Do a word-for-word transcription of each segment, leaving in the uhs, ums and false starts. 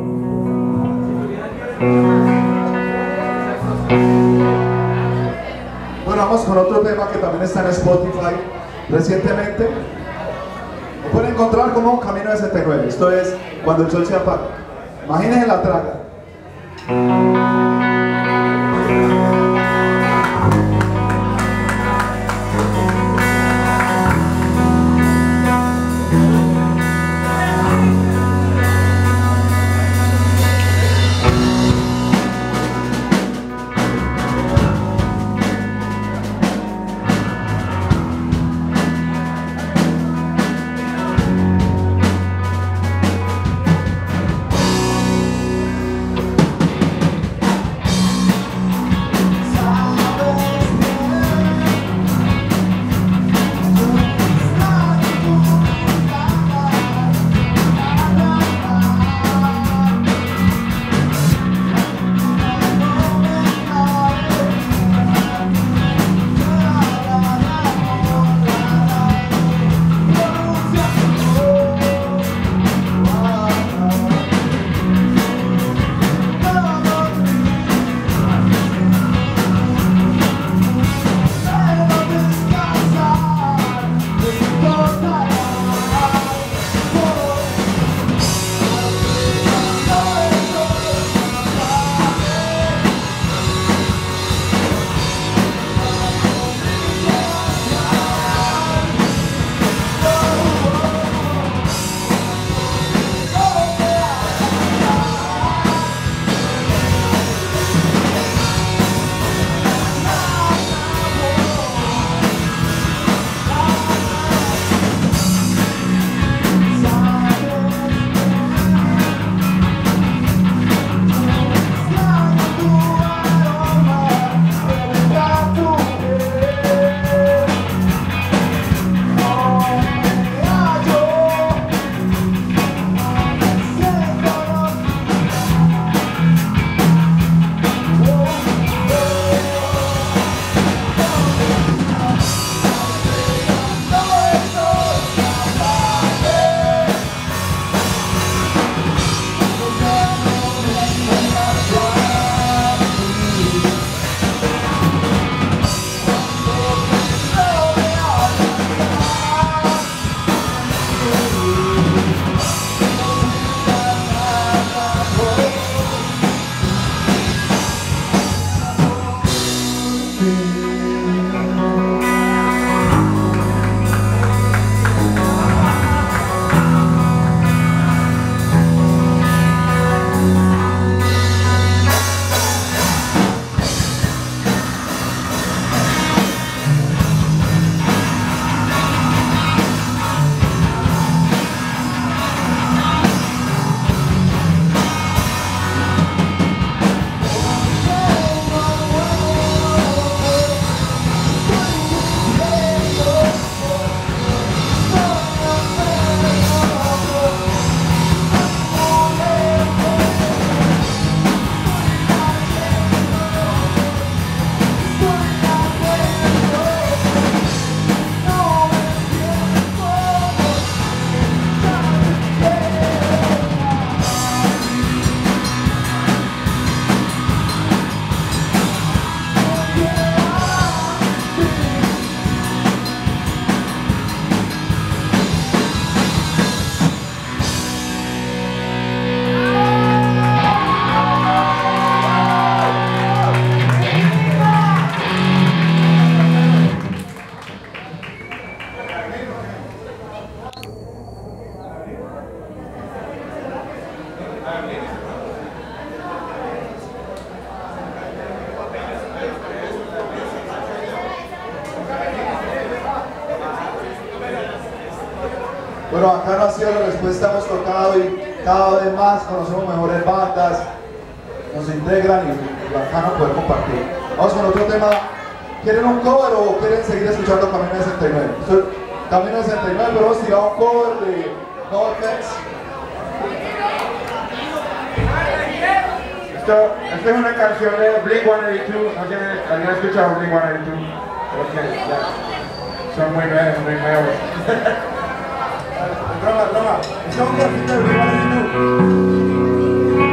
Bueno, vamos con otro tema que también está en Spotify recientemente. Lo pueden encontrar como Camino de sesenta y nueve. Esto es Cuando el sol se apaga. Imagínense la traga. Bueno, acá no ha sido la respuesta, hemos tocado y cada vez más conocemos mejores bandas, nos integran y acá no podemos compartir. Vamos con otro tema. ¿Quieren un cover o quieren seguir escuchando Camino de sesenta y nueve? Esto, Camino de sesenta y nueve, pero hemos tirado un cover de No Offense. Esto, esta es una canción de Blink ciento ochenta y dos. ¿No tiene, ¿Alguien ha escuchado Blink ciento ochenta y dos? Okay, yeah. Son muy nuevos, muy nuevos. Broma, broma. Esto es un cosito de Blink ciento ochenta y dos.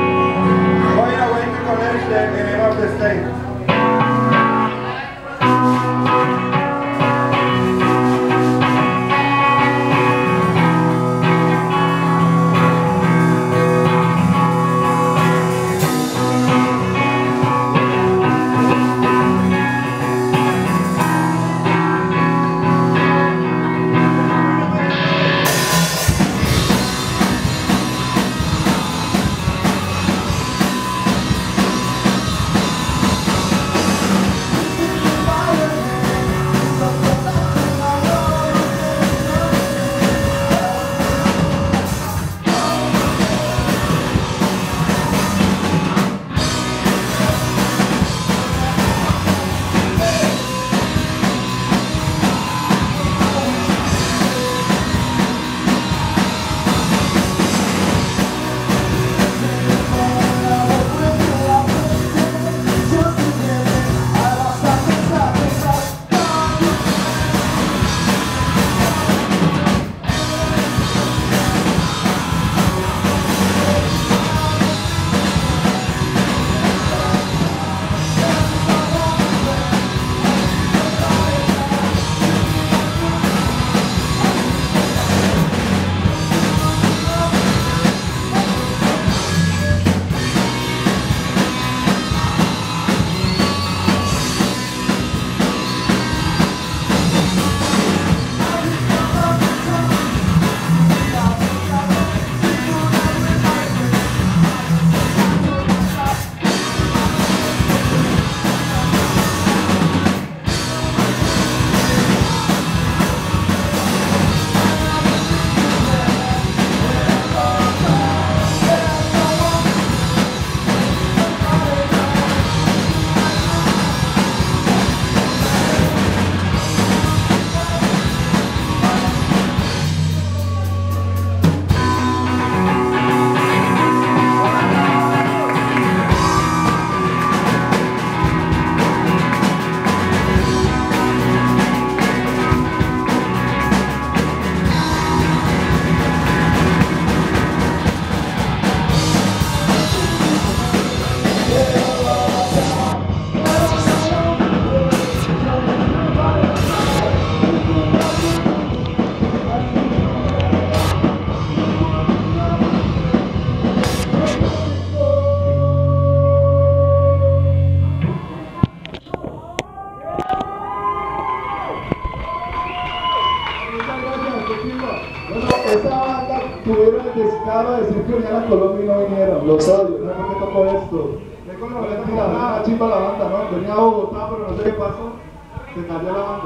venir a Colombia y no vinieron, los odio, no sé por qué tocó esto. No mentira, una chimba la banda, ¿no? Venía a Bogotá, pero no sé qué pasó, se cayó la banda.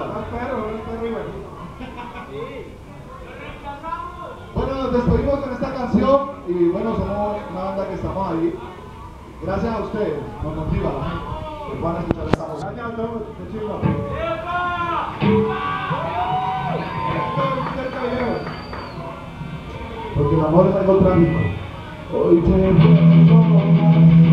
Bueno, nos despedimos con esta canción y bueno, somos una banda que estamos ahí. Gracias a ustedes, nos motiva la gente. Que van a escuchar esta música. Gracias a todos, qué chido. Porque el amor es algo trágico. Hoy te